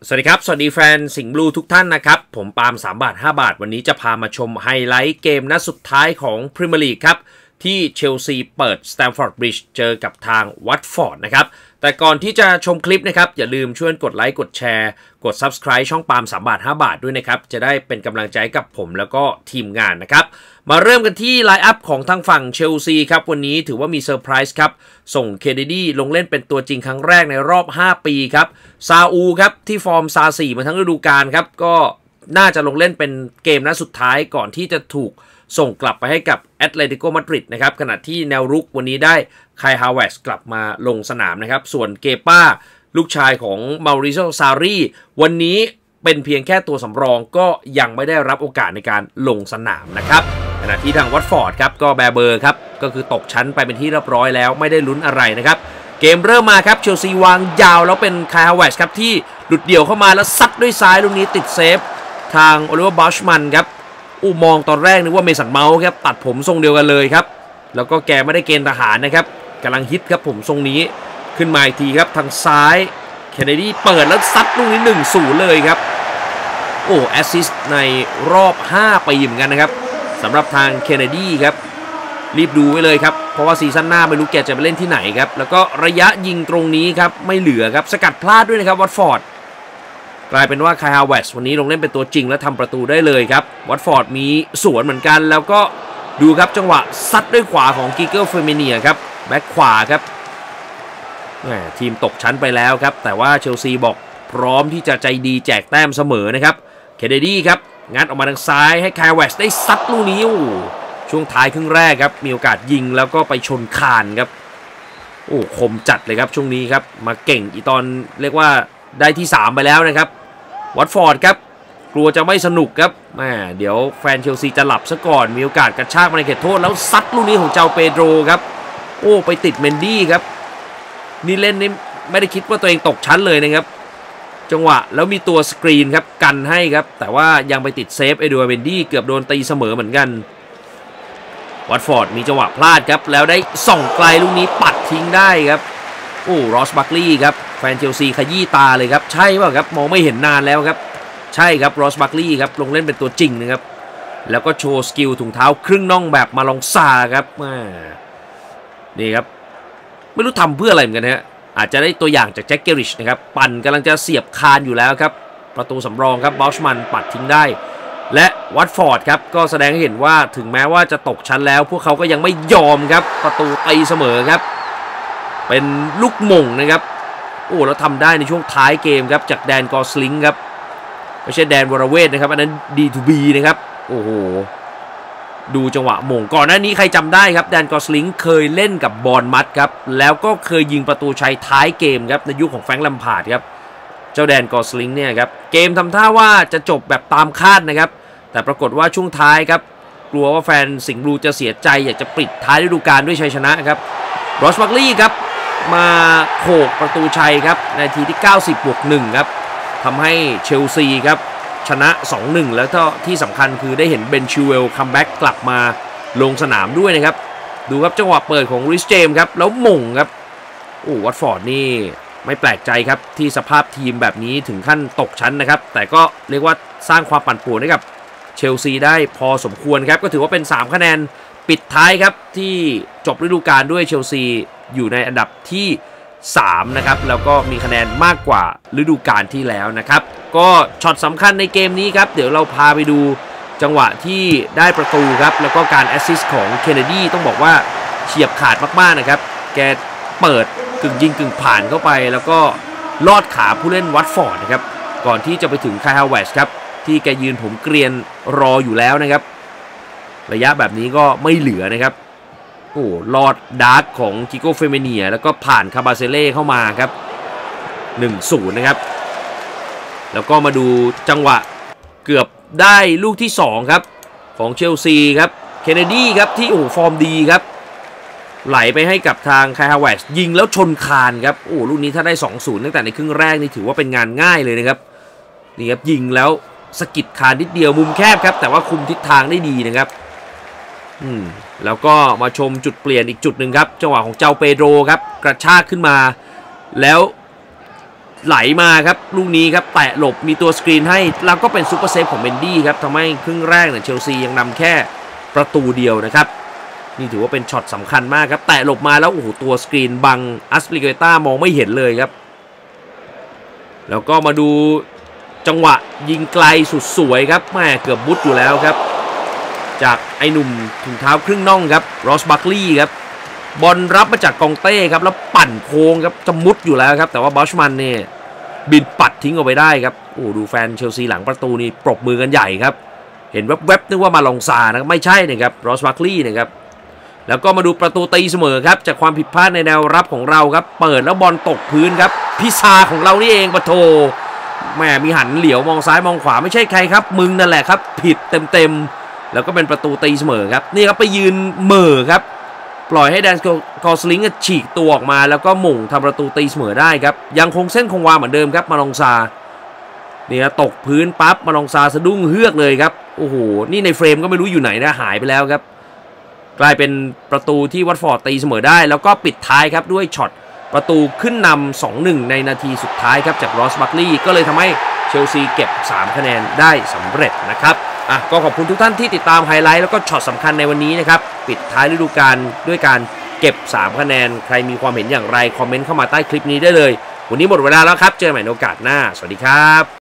สวัสดีครับสวัสดีแฟนสิงห์บลูทุกท่านนะครับผมปาล์ม3 บาท 5 บาทวันนี้จะพามาชมไฮไลท์เกมนัดสุดท้ายของพรีเมียร์ลีกครับที่เชลซีเปิดสแตมฟอร์ดบริดจ์เจอกับทางวัตฟอร์ดนะครับแต่ก่อนที่จะชมคลิปนะครับอย่าลืมช่วยกดไลค์กดแชร์กด Subscribe ช่องปาล์ม3 บาท 5 บาทด้วยนะครับจะได้เป็นกำลังใจกับผมแล้วก็ทีมงานนะครับมาเริ่มกันที่ไลน์อัพของทางฝั่งเชลซีครับวันนี้ถือว่ามีเซอร์ไพรส์ครับส่งเคเนดีลงเล่นเป็นตัวจริงครั้งแรกในรอบ5 ปีครับซาอูครับที่ฟอร์มซา4มาทั้งฤดูกาลครับก็น่าจะลงเล่นเป็นเกมนัดสุดท้ายก่อนที่จะถูกส่งกลับไปให้กับแอตเลติโกมาดริดนะครับขณะที่แนวรุกวันนี้ได้ไคฮาวเวสกลับมาลงสนามนะครับส่วนเกป้าลูกชายของมาริโซซารีวันนี้เป็นเพียงแค่ตัวสำรองก็ยังไม่ได้รับโอกาสในการลงสนามนะครับขณะที่ทางวัตฟอร์ดครับก็แบเบอร์ครับก็คือตกชั้นไปเป็นที่เรียบร้อยแล้วไม่ได้ลุ้นอะไรนะครับเกมเริ่มมาครับเชลซีวางยาวแล้วเป็นไคฮาวเวสครับที่หลุดเดี่ยวเข้ามาแล้วซัดด้วยซ้ายลูกนี้ติดเซฟทางโอลิเวอร์บัชมันครับมองตอนแรกนึกว่าเมสันเมาส์ครับตัดผมทรงเดียวกันเลยครับแล้วก็แกไม่ได้เกณฑ์ทหารนะครับกำลังฮิตครับผมทรงนี้ขึ้นมาอีกทีครับทางซ้ายเคนเนดีเปิดแล้วซัดลูกนี้ 1-0 เลยครับแอสซิสต์ในรอบ5 ปีเหมือนกันนะครับสำหรับทางเคนเนดีครับรีบดูไว้เลยครับเพราะว่าซีซั่นหน้าไม่รู้แกจะไปเล่นที่ไหนครับแล้วก็ระยะยิงตรงนี้ครับไม่เหลือครับสกัดพลาดด้วยนะครับวัตฟอร์ดกลายเป็นว่าไคฮาวเวสวันนี้ลงเล่นเป็นตัวจริงและทำประตูได้เลยครับวัตฟอร์ดมีสวนเหมือนกันแล้วก็ดูครับจังหวะซัดด้วยขวาของกิเกอร์เฟมิเนียครับแบ็คขวาครับทีมตกชั้นไปแล้วครับแต่ว่าเชลซีบอกพร้อมที่จะใจดีแจกแต้มเสมอนะครับเคเนดีครับงัดออกมาทางซ้ายให้ไคฮาวเวสได้ซัดลูกนี้ช่วงท้ายครึ่งแรกครับมีโอกาสยิงแล้วก็ไปชนคานครับคมจัดเลยครับช่วงนี้ครับมาเก่งอีตอนเรียกว่าได้ที่3ไปแล้วนะครับวัตฟอร์ดครับกลัวจะไม่สนุกครับเดี๋ยวแฟนเชลซีจะหลับซะก่อนมีโอกาสกระชากมาในเขตโทษแล้วซัดลูกนี้ของเจ้าเปโดรครับไปติดเมนดี้ครับนี่เล่นนี่ไม่ได้คิดว่าตัวเองตกชั้นเลยนะครับจังหวะแล้วมีตัวสกรีนครับกันให้ครับแต่ว่ายังไปติดเซฟเอดูอาร์เมนดี้เกือบโดนตีเสมอเหมือนกันวัตฟอร์ดมีจังหวะพลาดครับแล้วได้ส่องไกลลูกนี้ปัดทิ้งได้ครับรอสบัคลีย์ครับแฟนเชลซีขยี้ตาเลยครับใช่ป่ะครับมองไม่เห็นนานแล้วครับใช่ครับรอสบัคลีย์ครับลงเล่นเป็นตัวจริงนะครับแล้วก็โชว์สกิลถุงเท้าครึ่งน่องแบบมาลองซาครับนี่ครับไม่รู้ทำเพื่ออะไรเหมือนกันฮะอาจจะได้ตัวอย่างจากแจ็คเกอริชนะครับปั่นกำลังจะเสียบคานอยู่แล้วครับประตูสำรองครับบอชมันปัดทิ้งได้และวัตฟอร์ดครับก็แสดงให้เห็นว่าถึงแม้ว่าจะตกชั้นแล้วพวกเขาก็ยังไม่ยอมครับประตูตีเสมอครับเป็นลูกหม่งนะครับแล้วทำได้ในช่วงท้ายเกมครับจากแดนกอสลิงครับไม่ใช่แดนวรเวทนะครับอันนั้น D2B นะครับดูจังหวะหม่งก่อนหน้านี้ใครจำได้ครับแดนกอสลิงเคยเล่นกับบอร์นมัธครับแล้วก็เคยยิงประตูชัยท้ายเกมครับในยุคของแฟรงค์ แลมพาร์ดครับเจ้าแดนกอสลิงเนี่ยครับเกมทำท่าว่าจะจบแบบตามคาดนะครับแต่ปรากฏว่าช่วงท้ายครับกลัวว่าแฟนสิงห์บลูจะเสียใจอยากจะปิดท้ายฤดูกาลด้วยชัยชนะครับรอสบัคลีย์ครับมาโขกประตูชัยครับในนาทีที่90+1ครับทำให้เชลซีครับชนะ 2-1 แล้วก็ที่สำคัญคือได้เห็นเบนชิวเวลคัมแบ็กกลับมาลงสนามด้วยนะครับดูครับจังหวะเปิดของริชเจมส์ครับแล้วหม่งครับวัตฟอร์ดนี่ไม่แปลกใจครับที่สภาพทีมแบบนี้ถึงขั้นตกชั้นนะครับแต่ก็เรียกว่าสร้างความปั่นป่วนให้กับเชลซีได้พอสมควรครับก็ถือว่าเป็น3 คะแนนปิดท้ายครับที่จบฤดูกาลด้วยเชลซีอยู่ในอันดับที่3นะครับแล้วก็มีคะแนนมากกว่าฤดูกาลที่แล้วนะครับก็ช็อตสำคัญในเกมนี้ครับเดี๋ยวเราพาไปดูจังหวะที่ได้ประตูครับแล้วก็การแอสซิสต์ของเคนเนดีต้องบอกว่าเฉียบขาดมากๆนะครับแกเปิดกึ่งยิงกึ่งผ่านเข้าไปแล้วก็ลอดขาผู้เล่นวัตฟอร์ดนะครับก่อนที่จะไปถึงไคฮาวเวสครับที่แกยืนผมเกรียนรออยู่แล้วนะครับระยะแบบนี้ก็ไม่เหลือนะครับลอดดาร์กของกิโก้เฟเมเนียแล้วก็ผ่านคาบาเซเล่เข้ามาครับ 1-0 นะครับแล้วก็มาดูจังหวะเกือบได้ลูกที่2ครับของเชลซีครับเคนเนดีครับที่ฟอร์มดีครับไหลไปให้กับทางไคฮาวเวสยิงแล้วชนคานครับลูกนี้ถ้าได้ 2-0 ตั้งแต่ในครึ่งแรกนี่ถือว่าเป็นงานง่ายเลยนะครับนี่ครับยิงแล้วสกิดคานนิดเดียวมุมแคบครับแต่ว่าคุมทิศทางได้ดีนะครับแล้วก็มาชมจุดเปลี่ยนอีกจุดหนึ่งครับจังหวะของเจ้าเปโดรครับกระชากขึ้นมาแล้วไหลมาครับลูกนี้ครับแตะหลบมีตัวสกรีนให้แล้วก็เป็นซูเปอร์เซฟของเมนดี้ครับทำให้ครึ่งแรกเนี่ยเชลซียังนำแค่ประตูเดียวนะครับนี่ถือว่าเป็นช็อตสำคัญมากครับแตะหลบมาแล้วโอ้โหตัวสกรีนบังอัสปลิเกต้ามองไม่เห็นเลยครับแล้วก็มาดูจังหวะยิงไกลสุดสวยครับแม่เกือบบุดอยู่แล้วครับจากไอ้หนุ่มถุงเท้าครึ่งน่องครับรอสบัคลีย์ครับบอลรับมาจากกองเต้ครับแล้วปั่นโค้งครับจะมุดอยู่แล้วครับแต่ว่าบอชมันเนี่ยบินปัดทิ้งออกไปได้ครับโอ้ดูแฟนเชลซีหลังประตูนี่ปรบมือกันใหญ่ครับเห็นแวบๆนึกว่ามาลองซานะไม่ใช่นะครับรอสบัคลีย์นะครับแล้วก็มาดูประตูตีเสมอครับจากความผิดพลาดในแนวรับของเราครับเปิดแล้วบอลตกพื้นครับพิซาของเรานี่เองปะโถแม่มีหันเหลียวมองซ้ายมองขวาไม่ใช่ใครครับมึงนั่นแหละครับผิดเต็มๆแล้วก็เป็นประตูตีเสมอครับนี่ครับไปยืนเหม่อครับปล่อยให้แดนกอสลิงฉีกตัวออกมาแล้วก็หม่งทำประตูตีเสมอได้ครับยังคงเส้นคงวาเหมือนเดิมครับมาลองซาเนี่ยตกพื้นปั๊บมาลองซาสะดุ้งเฮือกเลยครับโอ้โหนี่ในเฟรมก็ไม่รู้อยู่ไหนนะหายไปแล้วครับกลายเป็นประตูที่วัตฟอร์ดตีเสมอได้แล้วก็ปิดท้ายครับด้วยช็อตประตูขึ้นนำ 2-1 ในนาทีสุดท้ายครับจากรอสบัคลีย์ก็เลยทำให้เชลซีเก็บ3คะแนนได้สำเร็จนะครับก็ขอบคุณทุกท่านที่ติดตามไฮไลท์แล้วก็ช็อตสำคัญในวันนี้นะครับปิดท้ายฤดูกาลด้วยการเก็บ3คะแนนใครมีความเห็นอย่างไรคอมเมนต์เข้ามาใต้คลิปนี้ได้เลยวันนี้หมดเวลาแล้วครับเจอกันใหม่ในโอกาสหน้าสวัสดีครับ